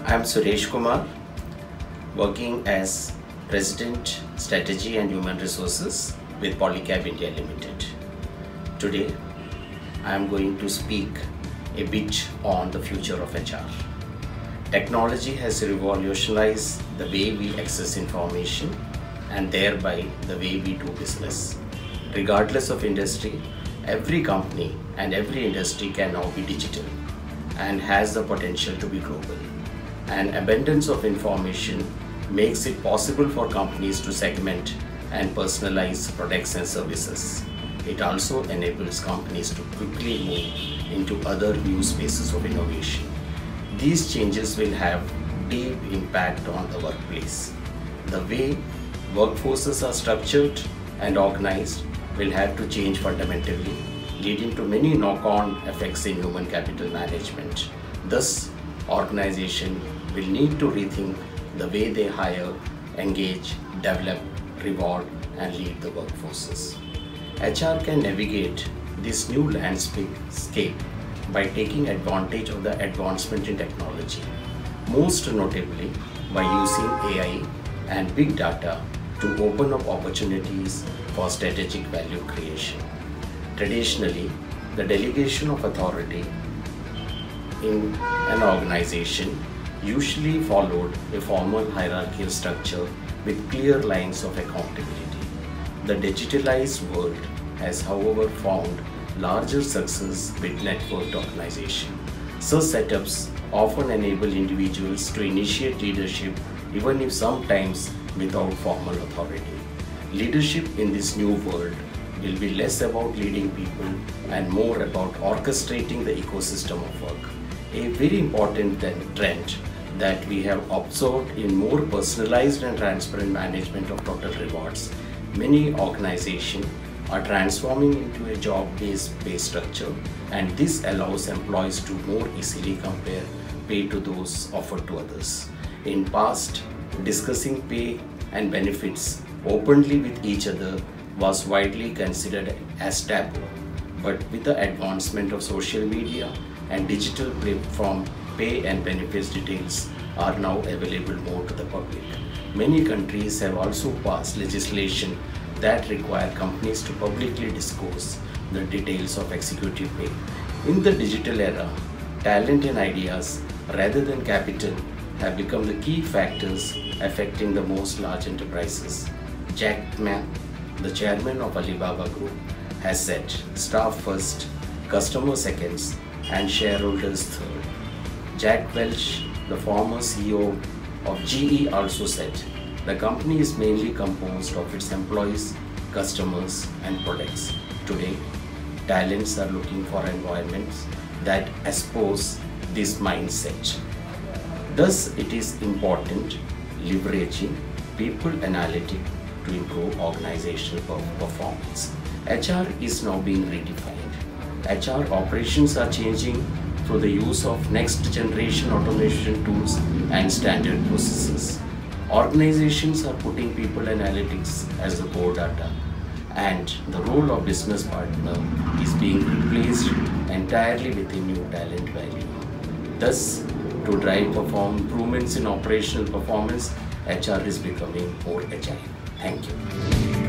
I'm Suresh Kumar, working as President, Strategy and Human Resources with Polycab India Limited. Today, I am going to speak a bit on the future of HR. Technology has revolutionized the way we access information and thereby the way we do business. Regardless of industry, every company and every industry can now be digital and has the potential to be global. An abundance of information makes it possible for companies to segment and personalize products and services. It also enables companies to quickly move into other new spaces of innovation. These changes will have deep impact on the workplace. The way workforces are structured and organized will have to change fundamentally, leading to many knock-on effects in human capital management. Thus, organizations will need to rethink the way they hire, engage, develop, reward, and lead the workforces. HR can navigate this new landscape by taking advantage of the advancement in technology, most notably by using AI and big data to open up opportunities for strategic value creation. Traditionally, the delegation of authority in an organization usually followed a formal hierarchical structure with clear lines of accountability. The digitalized world has, however, found larger success with networked organization. Such setups often enable individuals to initiate leadership even if sometimes without formal authority. Leadership in this new world will be less about leading people and more about orchestrating the ecosystem of work. A very important trend that we have observed in more personalized and transparent management of total rewards. Many organizations are transforming into a job-based pay structure, and this allows employees to more easily compare pay to those offered to others. In past, discussing pay and benefits openly with each other was widely considered as taboo, but with the advancement of social media and digital platform, pay and benefits details are now available more to the public. Many countries have also passed legislation that require companies to publicly disclose the details of executive pay. In the digital era, talent and ideas rather than capital have become the key factors affecting the most large enterprises. Jack Ma, the chairman of Alibaba Group, has said, staff first, customer seconds, and shareholders third. Jack Welch, the former CEO of GE, also said, the company is mainly composed of its employees, customers, and products. Today, talents are looking for environments that espouse this mindset. Thus, it is important leveraging people analytics to improve organizational performance. HR is now being redefined. HR operations are changing through the use of next generation automation tools and standard processes. Organizations are putting people analytics as the core data, and the role of business partner is being replaced entirely with a new talent value. Thus, to drive improvements in operational performance, HR is becoming more agile. Thank you.